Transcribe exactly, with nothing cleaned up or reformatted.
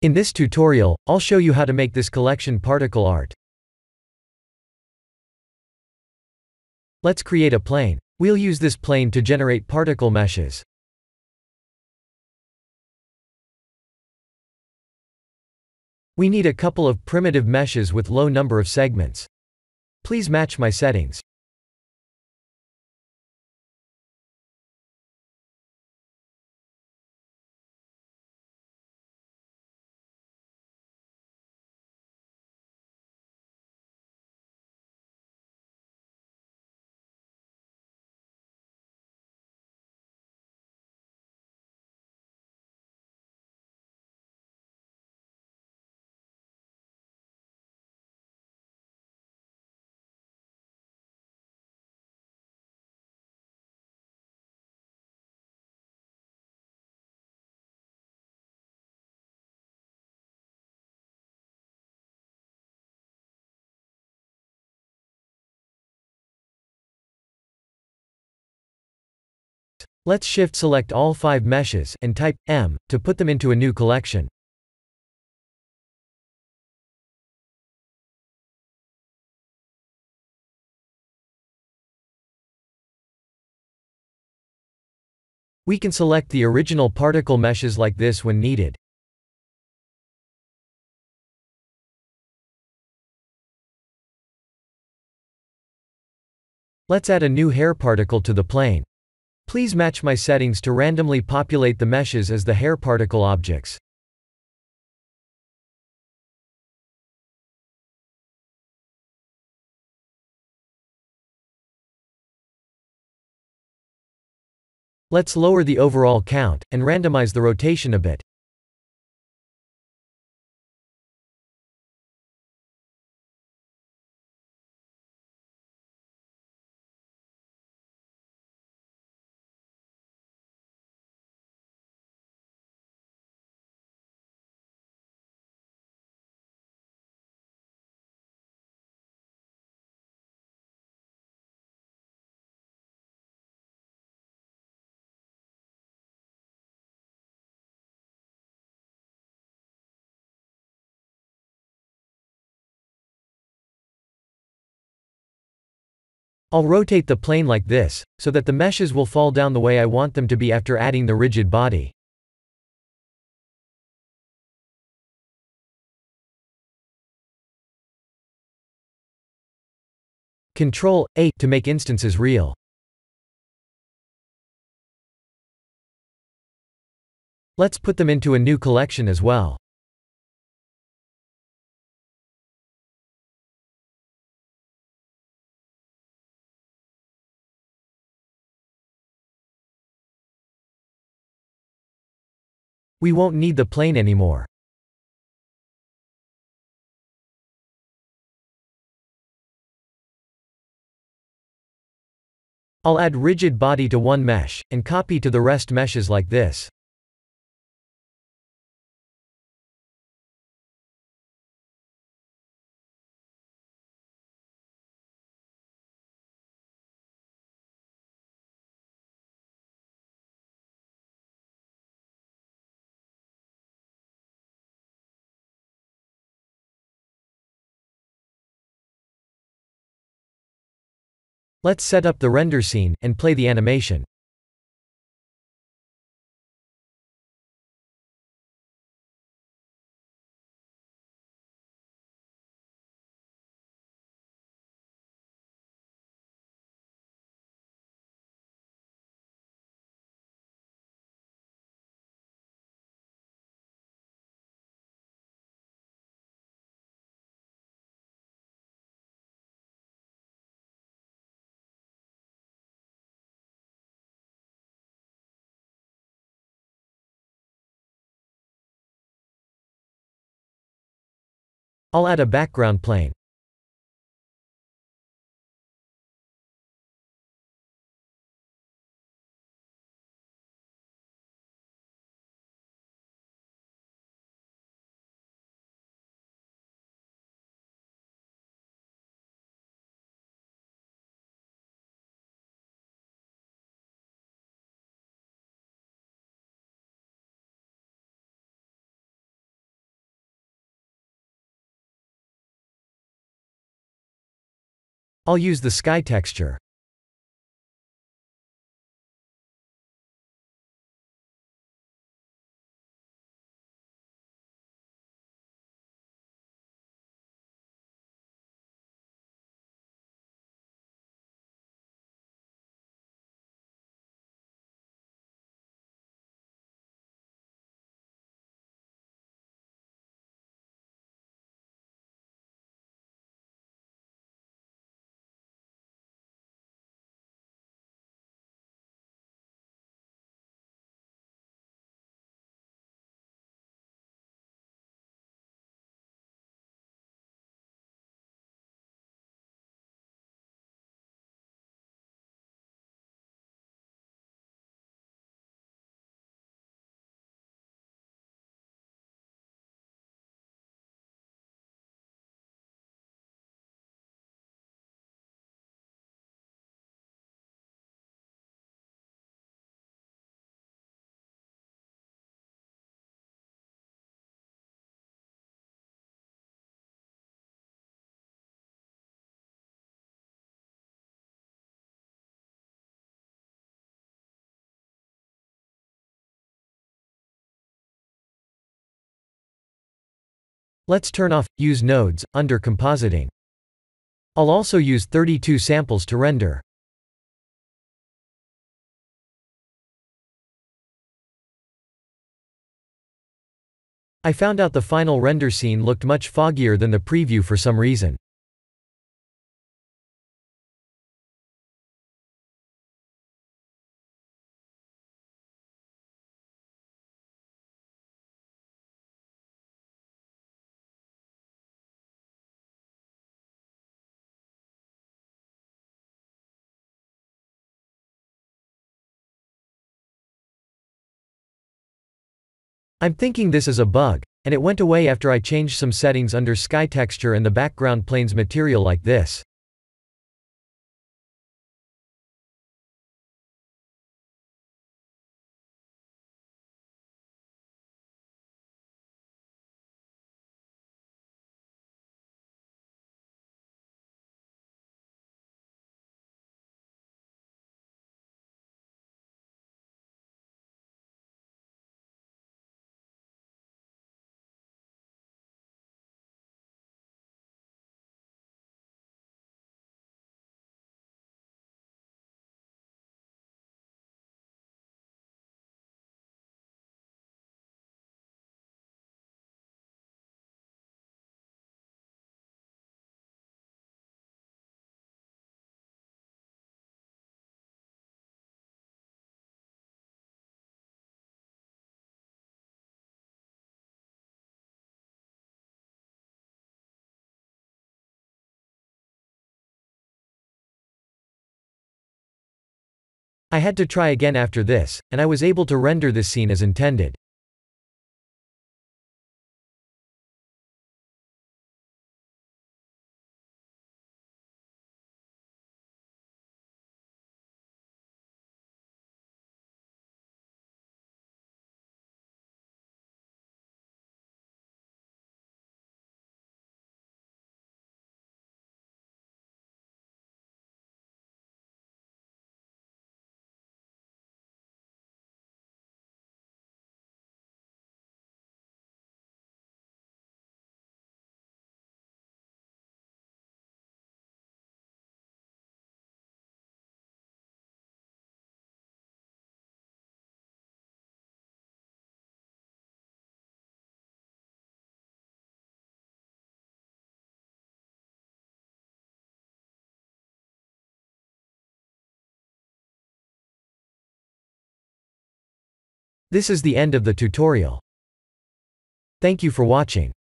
In this tutorial, I'll show you how to make this collection particle art. Let's create a plane. We'll use this plane to generate particle meshes. We need a couple of primitive meshes with low number of segments. Please match my settings. Let's shift select all five meshes and type M to put them into a new collection. We can select the original particle meshes like this when needed. Let's add a new hair particle to the plane. Please match my settings to randomly populate the meshes as the hair particle objects. Let's lower the overall count and randomize the rotation a bit. I'll rotate the plane like this, so that the meshes will fall down the way I want them to be after adding the rigid body. control A to make instances real. Let's put them into a new collection as well. We won't need the plane anymore. I'll add rigid body to one mesh, and copy to the rest meshes like this. Let's set up the render scene, and play the animation. I'll add a background plane. I'll use the sky texture. Let's turn off Use Nodes under Compositing. I'll also use thirty-two samples to render. I found out the final render scene looked much foggier than the preview for some reason. I'm thinking this is a bug, and it went away after I changed some settings under sky texture and the background plane's material like this. I had to try again after this, and I was able to render this scene as intended. This is the end of the tutorial. Thank you for watching.